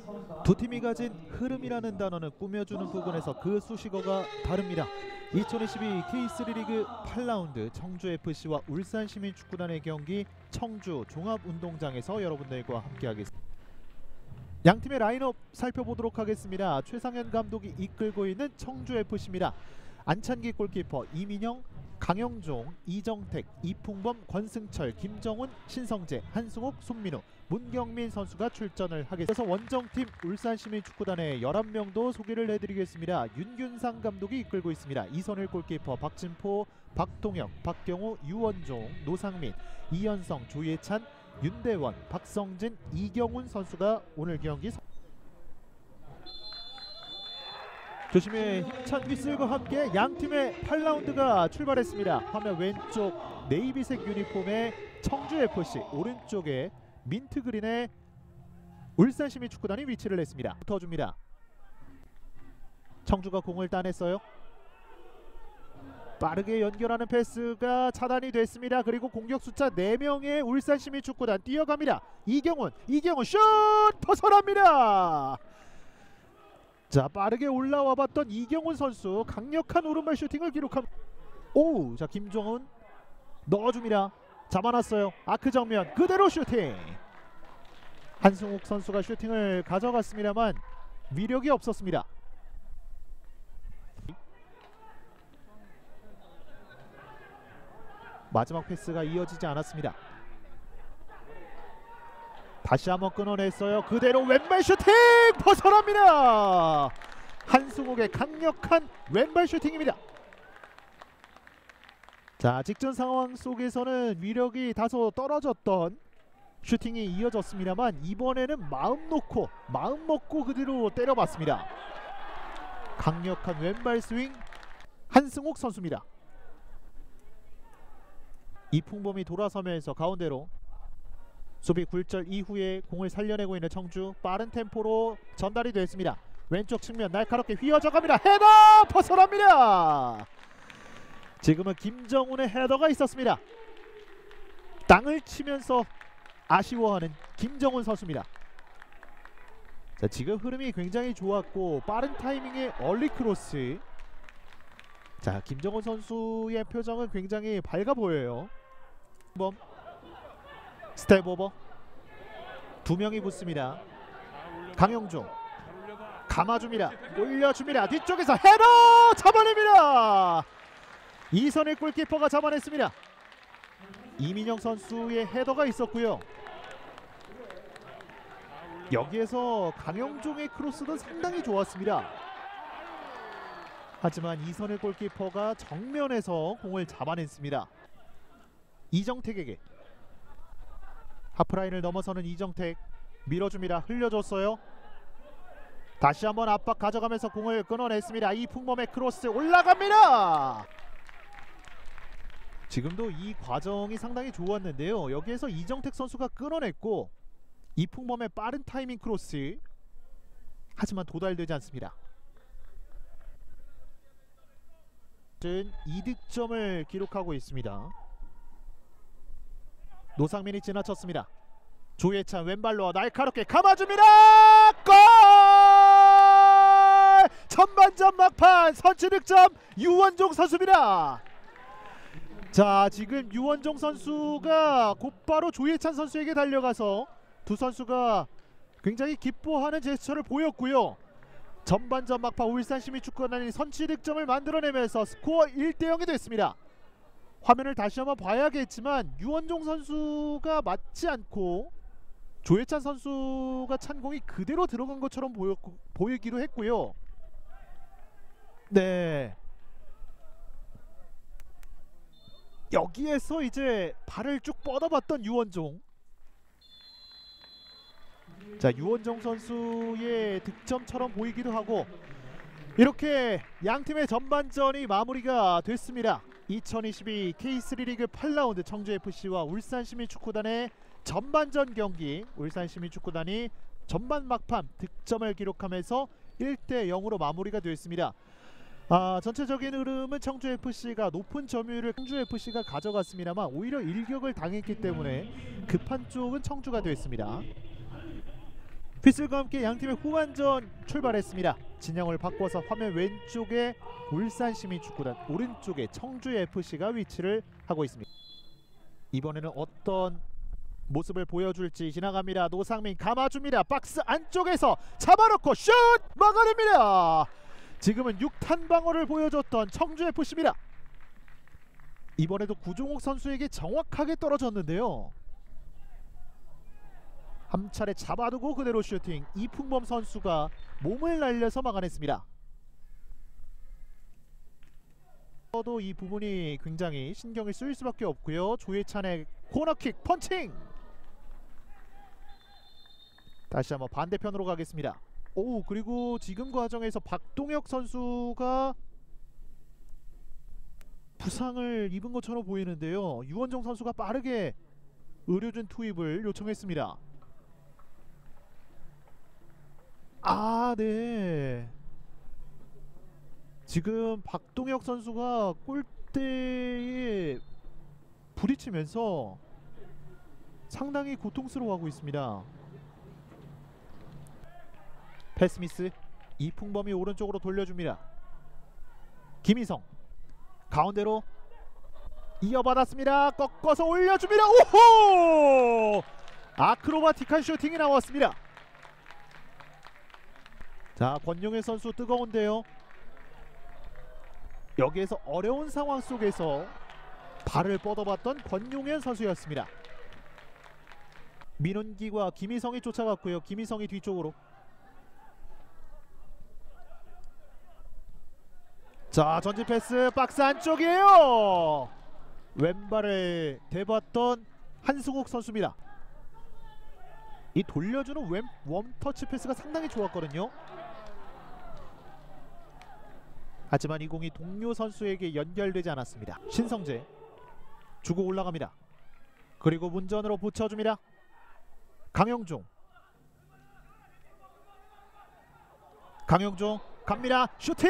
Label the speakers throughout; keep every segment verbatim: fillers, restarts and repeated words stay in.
Speaker 1: 두 팀이 가진 흐름이라는 단어는 꾸며주는 부분에서 그 수식어가 다릅니다. 이천이십이 케이 쓰리 리그 팔 라운드 청주에프씨와 울산시민축구단의 경기 청주 종합운동장에서 여러분들과 함께하겠습니다. 양팀의 라인업 살펴보도록 하겠습니다. 최상현 감독이 이끌고 있는 청주에프씨입니다. 안찬기 골키퍼, 이민영, 강영종, 이정택, 이풍범, 권승철, 김정훈, 신성재, 한승욱, 손민우, 문경민 선수가 출전을 하겠습니다. 원정팀 울산시민축구단의 열한 명도 소개를 해드리겠습니다. 윤균상 감독이 이끌고 있습니다. 이선일 골키퍼, 박진포, 박동혁, 박경우, 유원종, 노상민, 이현성, 조예찬, 윤대원, 박성진, 이경훈 선수가 오늘 경기 조심의 힘찬 휘슬과 함께 양팀의 팔 라운드가 출발했습니다. 화면 왼쪽 네이비색 유니폼의 청주에프씨, 오른쪽에 민트그린의 울산시민축구단이 위치를 했습니다. 붙어줍니다. 청주가 공을 따냈어요. 빠르게 연결하는 패스가 차단이 됐습니다. 그리고 공격 숫자 네 명의 울산시민축구단 뛰어갑니다. 이경훈, 이경훈 슛! 벗어납니다. 자, 빠르게 올라와 봤던 이경훈 선수 강력한 오른발 슈팅을 기록합니다. 오, 자 김정훈 넣어줍니다. 잡아놨어요. 아크 정면 그대로 슈팅. 한승욱 선수가 슈팅을 가져갔습니다만 위력이 없었습니다. 마지막 패스가 이어지지 않았습니다. 다시 한번 끊어냈어요. 그대로 왼발 슈팅 벗어납니다. 한승욱의 강력한 왼발 슈팅입니다. 자, 직전 상황 속에서는 위력이 다소 떨어졌던 슈팅이 이어졌습니다만 이번에는 마음 놓고 마음 먹고 그대로 때려봤습니다. 강력한 왼발 스윙 한승욱 선수입니다. 이풍범이 돌아서면서 가운데로 수비 굴절 이후에 공을 살려내고 있는 청주, 빠른 템포로 전달이 됐습니다. 왼쪽 측면 날카롭게 휘어져 갑니다. 헤더 벗어납니다. 지금은 김정훈의 헤더가 있었습니다. 땅을 치면서 아쉬워하는 김정훈 선수입니다. 자, 지금 흐름이 굉장히 좋았고 빠른 타이밍의 얼리 크로스. 자, 김정훈 선수의 표정은 굉장히 밝아 보여요. 범 스텝 오버, 두 명이 붙습니다. 강영종 감아줍니다. 올려줍니다. 뒤쪽에서 헤더 잡아냅니다. 이선의 골키퍼가 잡아냈습니다. 이민영 선수의 헤더가 있었고요. 여기에서 강영종의 크로스도 상당히 좋았습니다. 하지만 이선의 골키퍼가 정면에서 공을 잡아냈습니다. 이정택에게 하프라인을 넘어서는 이정택 밀어줍니다. 흘려줬어요. 다시 한번 압박 가져가면서 공을 끊어냈습니다. 이풍범의 크로스 올라갑니다. 지금도 이 과정이 상당히 좋았는데요. 여기에서 이정택 선수가 끊어냈고 이풍범의 빠른 타이밍 크로스, 하지만 도달되지 않습니다. 이 득점을 기록하고 있습니다. 노상민이 지나쳤습니다. 조예찬 왼발로 날카롭게 감아줍니다. 골! 전반전 막판 선취 득점 유원종 선수입니다. 자, 지금 유원종 선수가 곧바로 조예찬 선수에게 달려가서 두 선수가 굉장히 기뻐하는 제스처를 보였고요. 전반전 막판 울산시민축구단이 선취 득점을 만들어내면서 스코어 일 대 영이 됐습니다. 화면을 다시 한번 봐야겠지만 유원종 선수가 맞지 않고 조예찬 선수가 찬 공이 그대로 들어간 것처럼 보였, 보이기도 했고요. 네, 여기에서 이제 발을 쭉 뻗어봤던 유원종. 자, 유원종 선수의 득점처럼 보이기도 하고 이렇게 양팀의 전반전이 마무리가 됐습니다. 이천이십이 케이 쓰리 리그 팔 라운드 청주에프씨와 울산시민축구단의 전반전 경기, 울산시민축구단이 전반 막판 득점을 기록하면서 일 대 영으로 마무리가 됐습니다. 아, 전체적인 흐름은 청주에프씨가 높은 점유율을 청주에프씨가 가져갔습니다만 오히려 일격을 당했기 때문에 급한 쪽은 청주가 됐습니다. 휘슬과 함께 양팀의 후반전 출발했습니다. 진영을 바꿔서 화면 왼쪽에 울산시민축구단, 오른쪽에 청주에프씨가 위치를 하고 있습니다. 이번에는 어떤 모습을 보여줄지 지나갑니다. 노상민 감아줍니다. 박스 안쪽에서 잡아놓고 슛! 막아냅니다. 지금은 육탄 방어를 보여줬던 청주에프씨입니다. 이번에도 구종욱 선수에게 정확하게 떨어졌는데요. 한 차례 잡아두고 그대로 슈팅. 이풍범 선수가 몸을 날려서 막아냈습니다. 저도 이 부분이 굉장히 신경을 쓰일 수밖에 없고요. 조혜찬의 코너킥 펀칭. 다시 한번 반대편으로 가겠습니다. 오, 그리고 지금 과정에서 박동혁 선수가 부상을 입은 것처럼 보이는데요. 유원정 선수가 빠르게 의료진 투입을 요청했습니다. 아, 네. 지금 박동혁 선수가 골대에 부딪히면서 상당히 고통스러워하고 있습니다. 패스 미스. 이풍범이 오른쪽으로 돌려줍니다. 김희성 가운데로 이어받았습니다. 꺾어서 올려줍니다. 오호! 아크로바틱한 슈팅이 나왔습니다. 자, 권용현 선수 뜨거운데요. 여기에서 어려운 상황 속에서 발을 뻗어봤던 권용현 선수였습니다. 민훈기와 김희성이 쫓아갔고요. 김희성이 뒤쪽으로. 자, 전진 패스 박스 안쪽이에요. 왼발을 대봤던 한승욱 선수입니다. 이 돌려주는 왼 웜터치 패스가 상당히 좋았거든요. 하지만 이 공이 동료 선수에게 연결되지 않았습니다. 신성재 주고 올라갑니다. 그리고 문전으로 붙여줍니다. 강영종 강영종 갑니다. 슈팅!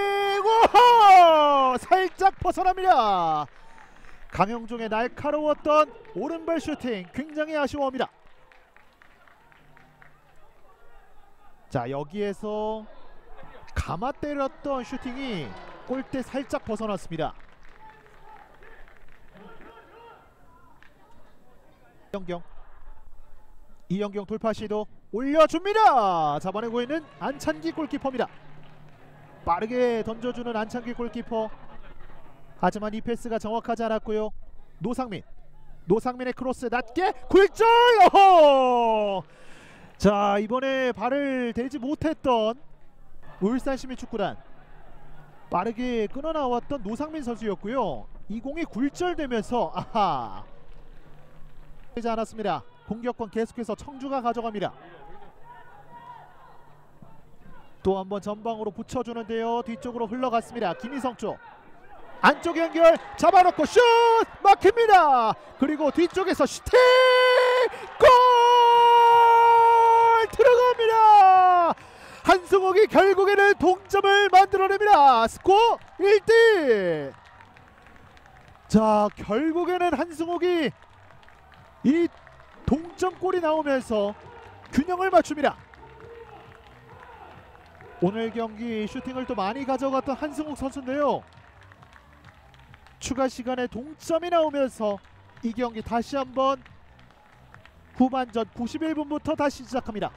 Speaker 1: 오호! 살짝 벗어납니다. 강영종의 날카로웠던 오른발 슈팅 굉장히 아쉬워합니다. 자, 여기에서 감아 때렸던 슈팅이 골대 살짝 벗어났습니다. 이영경 이영경 돌파 시도 올려줍니다. 잡아내고 있는 안찬기 골키퍼입니다. 빠르게 던져주는 안찬기 골키퍼. 하지만 이 패스가 정확하지 않았고요. 노상민 노상민의 크로스 낮게 굴절. 어허! 자, 이번에 발을 대지 못했던 울산시민축구단, 빠르게 끊어나왔던 노상민 선수였고요. 이 공이 굴절되면서 아하, 되지 않았습니다. 공격권 계속해서 청주가 가져갑니다. 또 한번 전방으로 붙여주는데요. 뒤쪽으로 흘러갔습니다. 김희성 쪽 안쪽 연결 잡아놓고 슛! 막힙니다. 그리고 뒤쪽에서 슈팅! 골! 들어갑니다. 한승욱이 결국에는 동점을 만들어냅니다. 스코어 일 대 일. 자, 결국에는 한승욱이 이 동점골이 나오면서 균형을 맞춥니다. 오늘 경기 슈팅을 또 많이 가져갔던 한승욱 선수인데요. 추가 시간에 동점이 나오면서 이 경기 다시 한번 후반전 구십일 분부터 다시 시작합니다.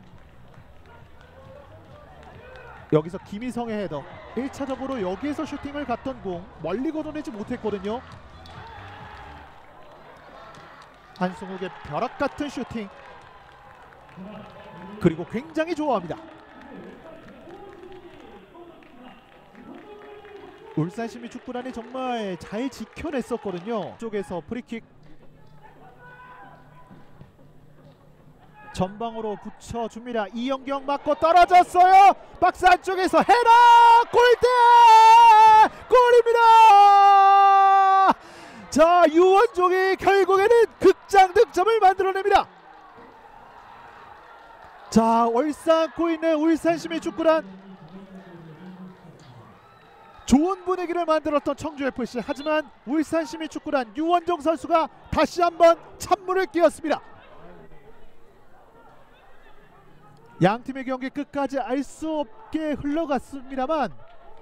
Speaker 1: 여기서 김희성의 헤더. 일 차적으로 여기에서 슈팅을 갔던 공 멀리 걷어내지 못했거든요. 한승욱의 벼락같은 슈팅. 그리고 굉장히 좋아합니다. 울산시민축구단이 정말 잘 지켜냈었거든요. 쪽에서 프리킥 전방으로 붙여줍니다. 이영경 맞고 떨어졌어요. 박스 안쪽에서 헤더! 골대! 골입니다. 자, 유원종이 결국에는 극장 득점을 만들어냅니다. 자, 얼싸안고 있는 울산시민축구단, 좋은 분위기를 만들었던 청주에프씨. 하지만 울산시민축구단 유원종 선수가 다시 한번 찬물을 끼얹습니다. 양 팀의 경기 끝까지 알 수 없게 흘러갔습니다만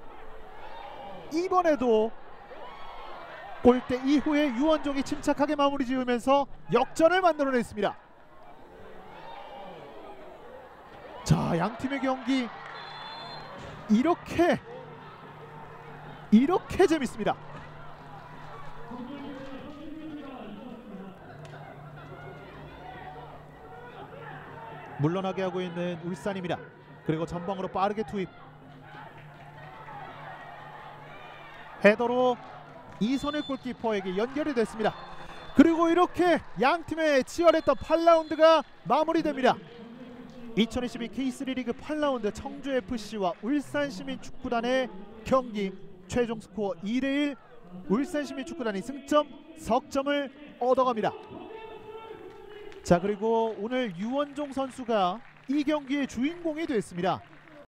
Speaker 1: 이번에도 골대 이후에 유원종이 침착하게 마무리 지으면서 역전을 만들어냈습니다. 자, 양 팀의 경기 이렇게 이렇게 재밌습니다. 물러나게 하고 있는 울산입니다. 그리고 전방으로 빠르게 투입. 헤더로 이선일 골키퍼에게 연결이 됐습니다. 그리고 이렇게 양 팀의 치열했던 팔 라운드가 마무리됩니다. 이천이십이 케이쓰리 리그 팔 라운드 청주에프씨와 울산시민축구단의 경기 최종 스코어 이 대 일, 울산시민축구단이 승점 석점을 얻어갑니다. 자, 그리고 오늘 유원종 선수가 이 경기의 주인공이 됐습니다.